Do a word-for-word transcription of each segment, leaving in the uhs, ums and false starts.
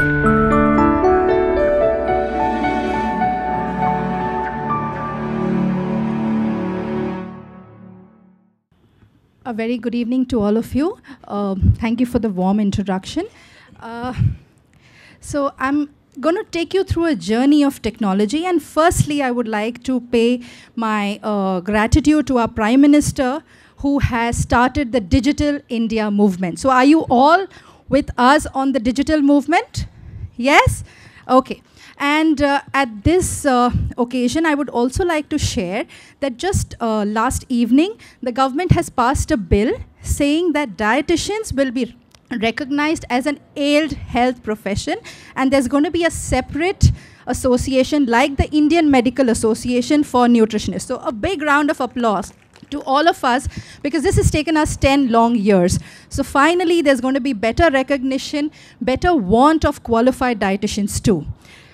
A very good evening to all of you. Um, thank you for the warm introduction. Uh, so I'm going to take you through a journey of technology. And firstly, I would like to pay my uh, gratitude to our Prime Minister, who has started the Digital India movement. So are you all with us on the digital movement? Yes? Okay. And uh, at this uh, occasion, I would also like to share that just uh, last evening, the government has passed a bill saying that dietitians will be recognized as an allied health profession, and there's going to be a separate association like the Indian Medical Association for nutritionists. So a big round of applause to all of us, because this has taken us ten long years. So finally, there's going to be better recognition, better want of qualified dietitians too.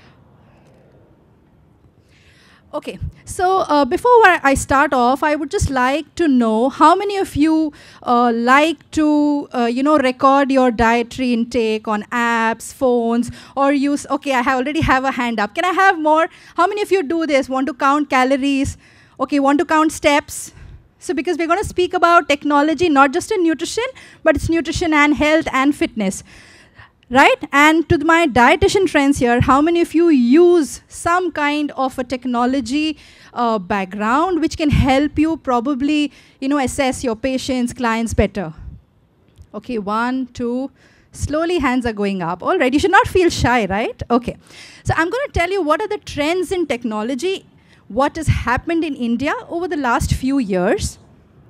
Okay, so uh, before I start off, I would just like to know how many of you uh, like to, uh, you know, record your dietary intake on apps, phones, or use, okay, I already have a hand up. Can I have more? How many of you do this? Want to count calories? Okay, want to count steps? So because we're going to speak about technology, not just in nutrition, but it's nutrition and health and fitness. Right? And to my dietitian friends here, how many of you use some kind of a technology uh, background which can help you probably, you know, assess your patients, clients better? Okay, one, two, slowly hands are going up. All right, you should not feel shy, right? Okay, so I'm going to tell you what are the trends in technology, what has happened in India over the last few years.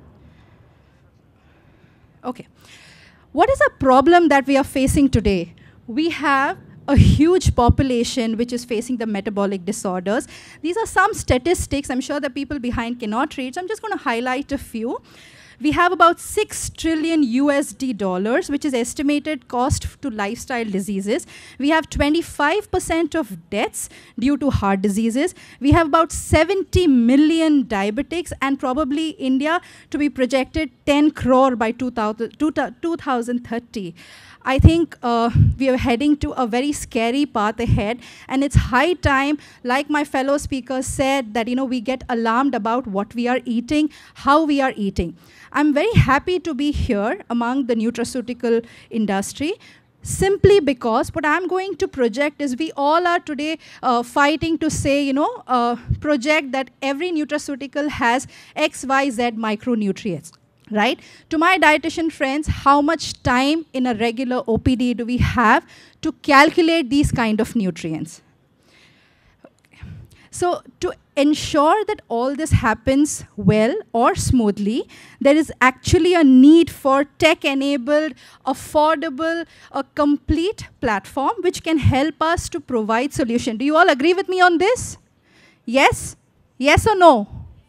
Okay. What is a problem that we are facing today? We have a huge population which is facing the metabolic disorders. These are some statistics. I'm sure the people behind cannot read, so I'm just going to highlight a few. We have about six trillion U S D dollars, which is estimated cost to lifestyle diseases. We have twenty-five percent of deaths due to heart diseases. We have about seventy million diabetics, and probably India to be projected ten crore by two thousand thirty. I think uh, we are heading to a very scary path ahead, and it's high time, like my fellow speakers said, that you know we get alarmed about what we are eating, how we are eating. I'm very happy to be here among the nutraceutical industry, simply because what I'm going to project is we all are today uh, fighting to say, you know, uh, project that every nutraceutical has X, Y, Z micronutrients. Right? To my dietitian friends, how much time in a regular O P D do we have to calculate these kind of nutrients? Okay. So to ensure that all this happens well or smoothly, there is actually a need for tech-enabled, affordable, a complete platform which can help us to provide solution. Do you all agree with me on this? Yes? Yes or no?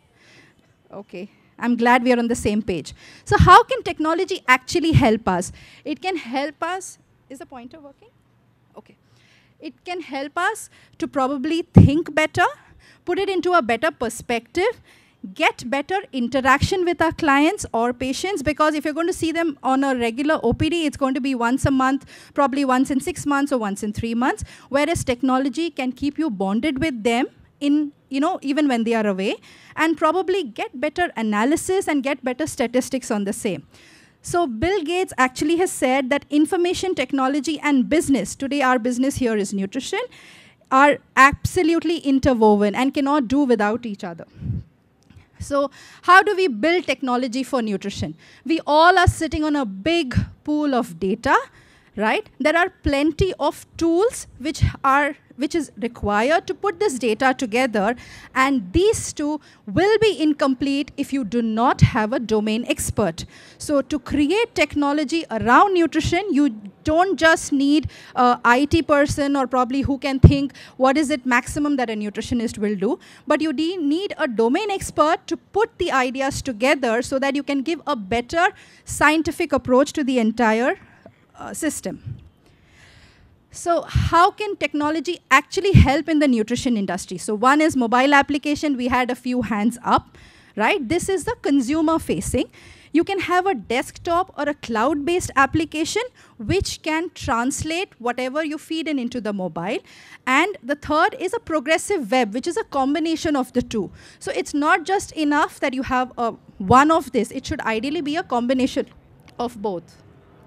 Okay. I'm glad we are on the same page. So how can technology actually help us? It can help us, is the pointer working? Okay. It can help us to probably think better, put it into a better perspective, get better interaction with our clients or patients, because if you're going to see them on a regular O P D, it's going to be once a month, probably once in six months or once in three months, whereas technology can keep you bonded with them in, you know, even when they are away, and probably get better analysis and get better statistics on the same. So Bill Gates actually has said that information technology and business, today our business here is nutrition, are absolutely interwoven and cannot do without each other. So how do we build technology for nutrition? We all are sitting on a big pool of data, right? There are plenty of tools which are which is required to put this data together, and these two will be incomplete if you do not have a domain expert. So to create technology around nutrition, you don't just need an I T person or probably who can think what is it maximum that a nutritionist will do, but you need a domain expert to put the ideas together so that you can give a better scientific approach to the entire uh, system. So how can technology actually help in the nutrition industry? So one is mobile application. We had a few hands up. right? This is the consumer facing. You can have a desktop or a cloud-based application which can translate whatever you feed in into the mobile. And the third is a progressive web, which is a combination of the two. So it's not just enough that you have a, one of this. It should ideally be a combination of both.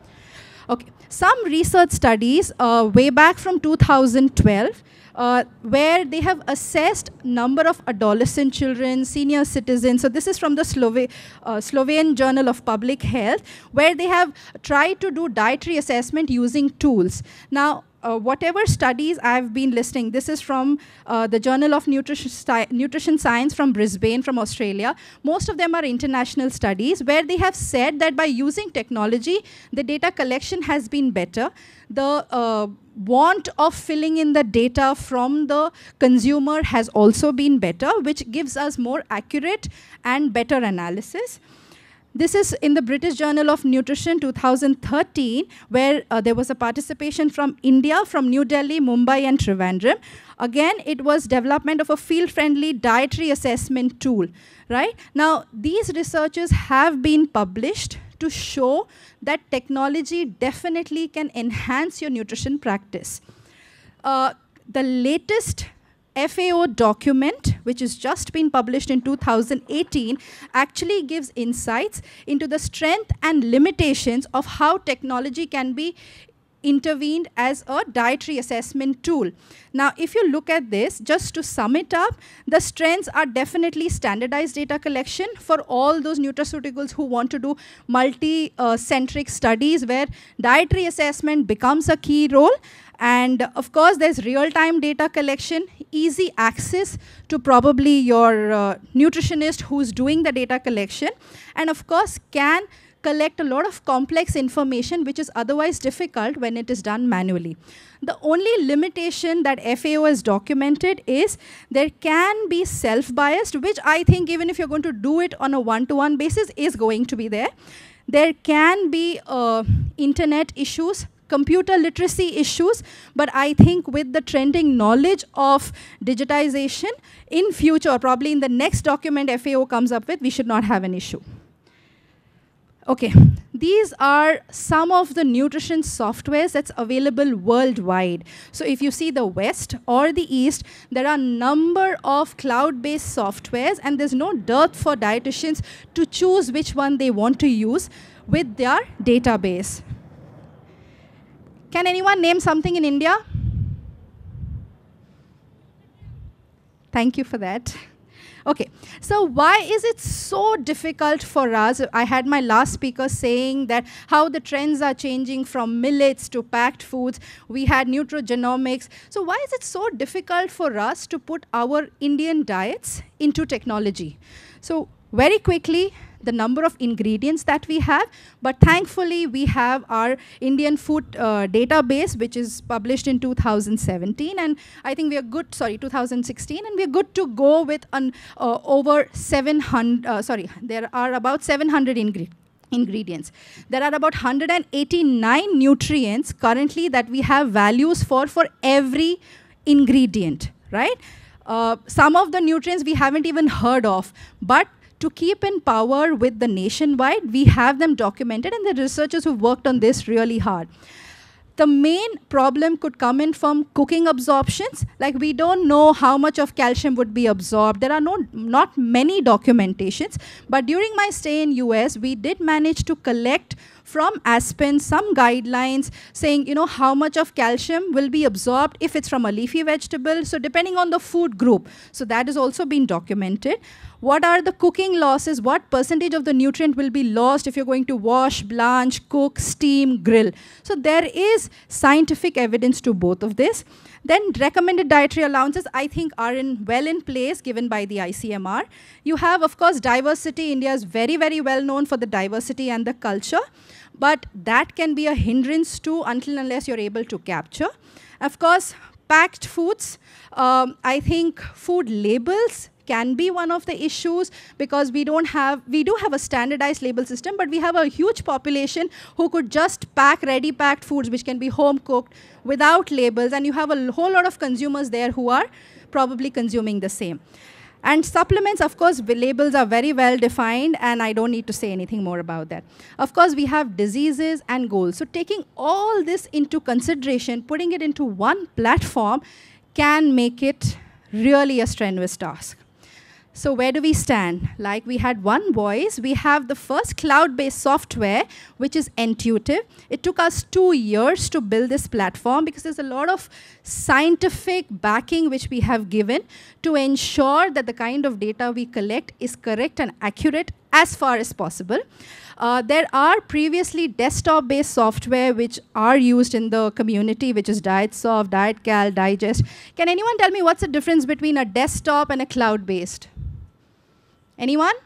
Okay, some research studies uh, way back from two thousand twelve, uh, where they have assessed number of adolescent children, senior citizens. So this is from the Slove uh, Slovene Journal of Public Health, where they have tried to do dietary assessment using tools. Now, Uh, whatever studies I've been listing, this is from uh, the Journal of Nutrition, Nutrition Science from Brisbane, from Australia. Most of them are international studies where they have said that by using technology, the data collection has been better. The uh, want of filling in the data from the consumer has also been better, which gives us more accurate and better analysis. This is in the British Journal of Nutrition two thousand thirteen, where uh, there was a participation from India, from New Delhi, Mumbai, and Trivandrum. Again, it was development of a field-friendly dietary assessment tool, right? Now, these researches have been published to show that technology definitely can enhance your nutrition practice. Uh, the latest F A O document, which has just been published in two thousand eighteen, actually gives insights into the strength and limitations of how technology can be intervened as a dietary assessment tool. Now, if you look at this, just to sum it up, the strengths are definitely standardized data collection for all those nutraceuticals who want to do multi-centric uh, studies where dietary assessment becomes a key role. And of course, there's real-time data collection, easy access to probably your uh, nutritionist who's doing the data collection, and of course, can collect a lot of complex information which is otherwise difficult when it is done manually. The only limitation that F A O has documented is there can be self-biased, which I think even if you're going to do it on a one-to-one basis is going to be there. There can be uh, internet issues, computer literacy issues, but I think with the trending knowledge of digitization in future, probably in the next document F A O comes up with, we should not have an issue. Okay, these are some of the nutrition softwares that's available worldwide. So if you see the West or the East, there are a number of cloud-based softwares, and there's no dearth for dietitians to choose which one they want to use with their database. Can anyone name something in India? Thank you for that. Okay, so why is it so difficult for us? I had my last speaker saying that how the trends are changing from millets to packed foods. We had nutrigenomics. So why is it so difficult for us to put our Indian diets into technology? So very quickly, the number of ingredients that we have, but thankfully we have our Indian food uh, database, which is published in two thousand seventeen, and I think we are good, sorry, two thousand sixteen, and we are good to go with an, uh, over seven hundred, uh, sorry, there are about seven hundred ingre ingredients. There are about one hundred eighty-nine nutrients currently that we have values for, for every ingredient, right? Uh, some of the nutrients we haven't even heard of, but to keep in power with the nationwide, we have them documented, and the researchers who worked on this really hard. The main problem could come in from cooking absorptions. Like, we don't know how much of calcium would be absorbed. There are no, not many documentations, but during my stay in U S, we did manage to collect from Aspen some guidelines saying, you know, how much of calcium will be absorbed if it's from a leafy vegetable. So depending on the food group. So that has also been documented. What are the cooking losses? What percentage of the nutrient will be lost if you're going to wash, blanch, cook, steam, grill? So there is scientific evidence to both of this. Then recommended dietary allowances, I think, are in well in place given by the I C M R. You have, of course, diversity. India is very, very well known for the diversity and the culture. But that can be a hindrance too until unless you're able to capture. Of course, packed foods. Um, I think food labels can be one of the issues because we don't have, we do have a standardized label system, but we have a huge population who could just pack ready packed foods which can be home cooked without labels, and you have a whole lot of consumers there who are probably consuming the same. And supplements, of course, labels are very well defined, and I don't need to say anything more about that. Of course, we have diseases and goals. So taking all this into consideration, putting it into one platform can make it really a strenuous task. So where do we stand? Like we had one voice, we have the first cloud-based software, which is Ntuitive. It took us two years to build this platform because there's a lot of scientific backing which we have given to ensure that the kind of data we collect is correct and accurate as far as possible. Uh, there are previously desktop-based software which are used in the community, which is DietSoft, DietCal, Digest. Can anyone tell me what's the difference between a desktop and a cloud-based? Anyone?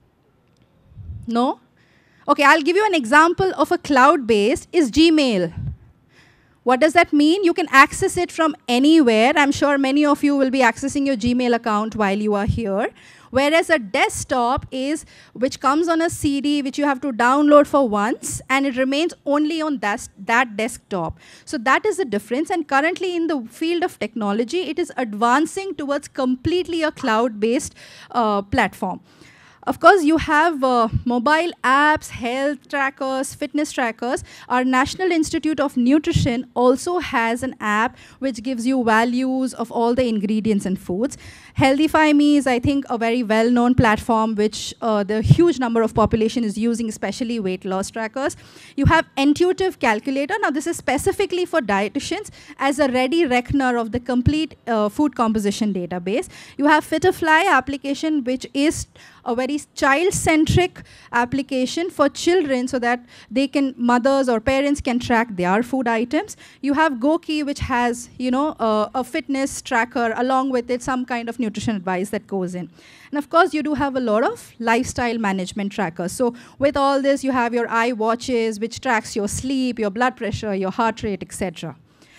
No? Okay, I'll give you an example of a cloud-based is Gmail. What does that mean? You can access it from anywhere. I'm sure many of you will be accessing your Gmail account while you are here. Whereas a desktop is, which comes on a C D, which you have to download for once, and it remains only on that, that desktop. So that is the difference. And currently in the field of technology, it is advancing towards completely a cloud-based uh, platform. Of course, you have uh, mobile apps, health trackers, fitness trackers. Our National Institute of Nutrition also has an app which gives you values of all the ingredients in foods. Healthify Me is, I think, a very well-known platform which uh, the huge number of population is using, especially weight loss trackers. You have Ntuitive Calculator. Now, this is specifically for dietitians as a ready reckoner of the complete uh, food composition database. You have Fitifly application, which is a very child-centric application for children so that they can, mothers or parents can track their food items. You have Goki, which has, you know, uh, a fitness tracker along with it, some kind of nutrition advice that goes in. And of course, you do have a lot of lifestyle management trackers. So with all this, you have your iWatches, which tracks your sleep, your blood pressure, your heart rate, et cetera.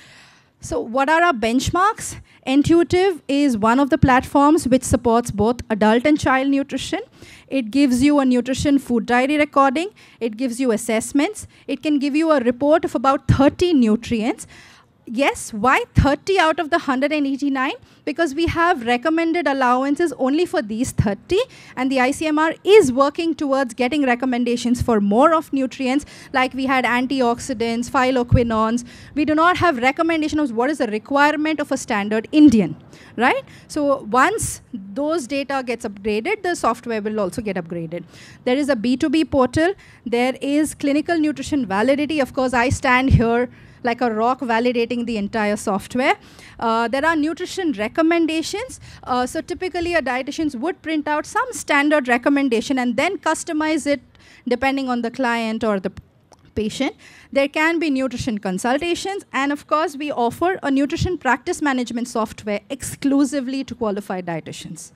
So what are our benchmarks? Ntuitive is one of the platforms which supports both adult and child nutrition. It gives you a nutrition food diary recording. It gives you assessments. It can give you a report of about thirty nutrients. Yes, why thirty out of the one hundred eighty-nine? Because we have recommended allowances only for these thirty, and the I C M R is working towards getting recommendations for more of nutrients, like we had antioxidants, phytoquinones. We do not have recommendation of what is the requirement of a standard Indian, right? So once those data gets upgraded, the software will also get upgraded. There is a B two B portal. There is clinical nutrition validity. Of course, I stand here like a rock validating the entire software. Uh, there are nutrition recommendations. Uh, so typically, a dietitian would print out some standard recommendation and then customize it depending on the client or the patient. There can be nutrition consultations. And of course, we offer a nutrition practice management software exclusively to qualified dietitians.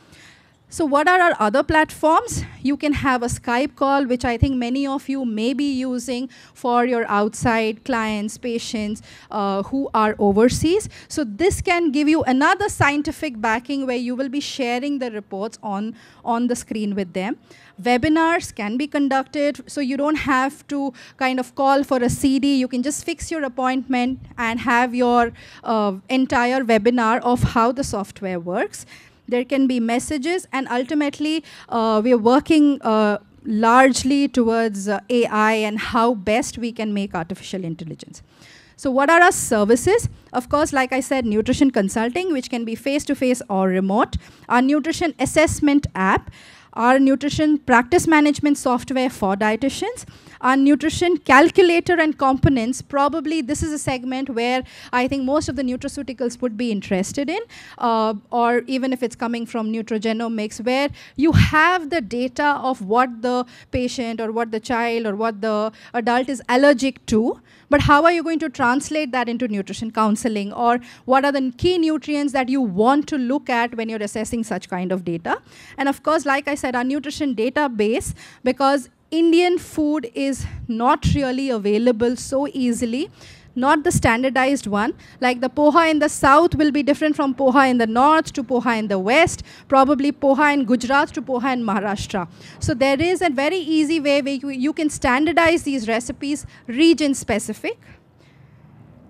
So what are our other platforms? You can have a Skype call, which I think many of you may be using for your outside clients, patients uh, who are overseas. So this can give you another scientific backing where you will be sharing the reports on, on the screen with them. Webinars can be conducted, so you don't have to kind of call for a C D. You can just fix your appointment and have your uh, entire webinar of how the software works. There can be messages, and ultimately, uh, we are working uh, largely towards uh, A I and how best we can make artificial intelligence. So what are our services? Of course, like I said, nutrition consulting, which can be face-to-face or remote. Our nutrition assessment app. Our nutrition practice management software for dietitians. Our nutrition calculator and components, probably this is a segment where I think most of the nutraceuticals would be interested in, uh, or even if it's coming from nutrogenomics, where you have the data of what the patient or what the child or what the adult is allergic to, but how are you going to translate that into nutrition counseling, or what are the key nutrients that you want to look at when you're assessing such kind of data? And of course, like I said, our nutrition database, because Indian food is not really available so easily, not the standardized one. Like the poha in the south will be different from poha in the north to poha in the west, probably poha in Gujarat to poha in Maharashtra. So there is a very easy way where you, you can standardize these recipes region specific.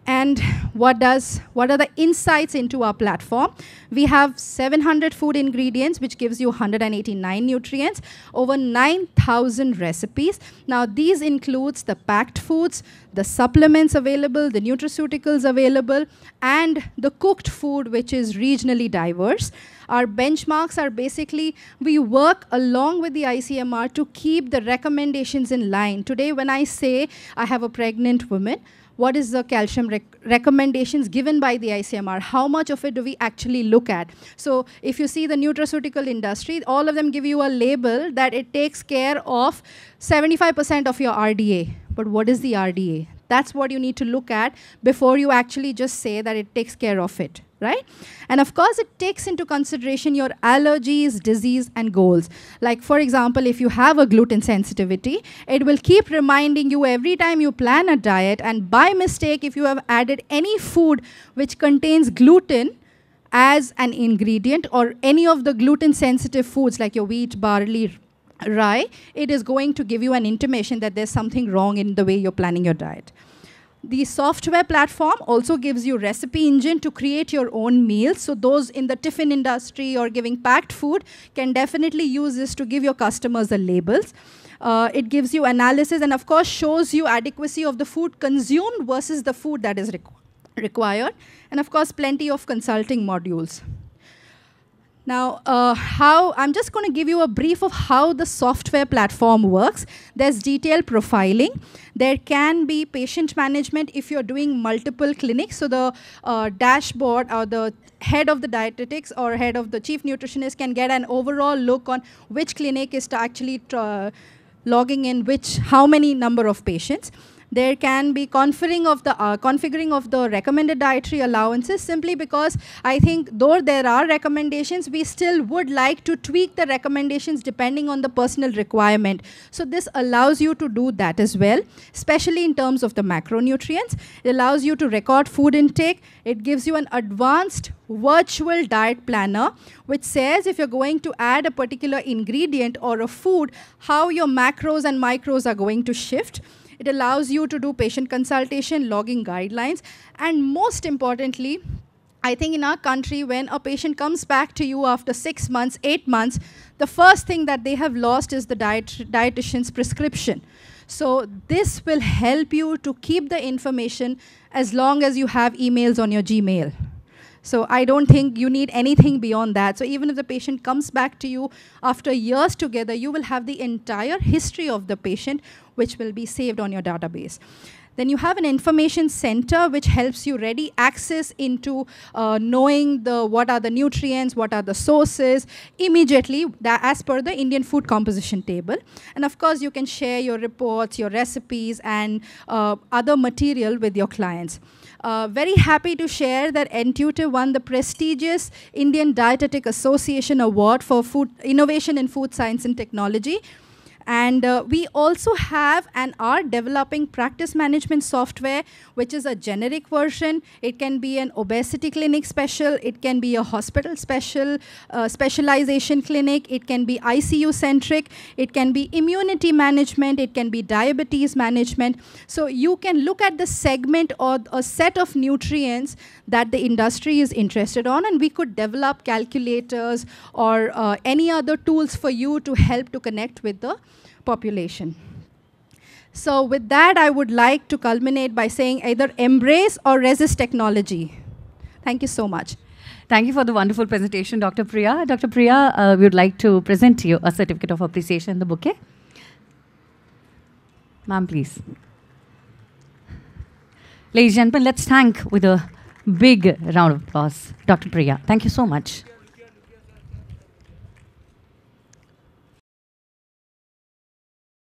And what does, what are the insights into our platform? We have seven hundred food ingredients, which gives you one hundred eighty-nine nutrients, over nine thousand recipes. Now, these includes the packed foods, the supplements available, the nutraceuticals available, and the cooked food, which is regionally diverse. Our benchmarks are basically, we work along with the I C M R to keep the recommendations in line. Today, when I say I have a pregnant woman, what is the calcium rec recommendations given by the I C M R? How much of it do we actually look at? So if you see the nutraceutical industry, all of them give you a label that it takes care of seventy-five percent of your R D A. But what is the R D A? That's what you need to look at before you actually just say that it takes care of it, right? And of course, it takes into consideration your allergies, disease, and goals. Like, for example, if you have a gluten sensitivity, it will keep reminding you every time you plan a diet, and by mistake, if you have added any food which contains gluten as an ingredient, or any of the gluten-sensitive foods like your wheat, barley, rye, it is going to give you an intimation that there's something wrong in the way you're planning your diet. The software platform also gives you recipe engine to create your own meals. So those in the tiffin industry or giving packed food can definitely use this to give your customers the labels. Uh, it gives you analysis and, of course, shows you adequacy of the food consumed versus the food that is requ required. And, of course, plenty of consulting modules. Now, uh, how, I'm just going to give you a brief of how the software platform works. There's detailed profiling. There can be patient management if you're doing multiple clinics. So the uh, dashboard or the head of the dietetics or head of the chief nutritionist can get an overall look on which clinic is to actually uh, logging in which, how many number of patients. There can be configuring of the uh, configuring of the recommended dietary allowances, simply because I think though there are recommendations, we still would like to tweak the recommendations depending on the personal requirement. So this allows you to do that as well, especially in terms of the macronutrients. It allows you to record food intake. It gives you an advanced virtual diet planner, which says if you're going to add a particular ingredient or a food, how your macros and micros are going to shift. It allows you to do patient consultation, logging guidelines, and most importantly, I think in our country, when a patient comes back to you after six months, eight months, the first thing that they have lost is the diet dietitian's prescription. So this will help you to keep the information as long as you have emails on your Gmail. So I don't think you need anything beyond that. So even if the patient comes back to you after years together, you will have the entire history of the patient, which will be saved on your database. Then you have an information center, which helps you ready access into uh, knowing the, what are the nutrients, what are the sources, immediately that as per the Indian food composition table. And of course, you can share your reports, your recipes, and uh, other material with your clients. Uh, very happy to share that Ntuitive won the prestigious Indian Dietetic Association Award for food innovation in food science and technology. And uh, we also have and are developing practice management software, which is a generic version. It can be an obesity clinic special. It can be a hospital special, uh, specialization clinic. It can be I C U-centric. It can be immunity management. It can be diabetes management. So you can look at the segment or a set of nutrients that the industry is interested on, and we could develop calculators or uh, any other tools for you to help to connect with the population. So with that, I would like to culminate by saying either embrace or resist technology. Thank you so much. Thank you for the wonderful presentation, Doctor Priya. Doctor Priya, uh, we would like to present to you a certificate of appreciation, the bouquet. Ma'am, please. Ladies and gentlemen, let's thank with a big round of applause Doctor Priya. Thank you so much.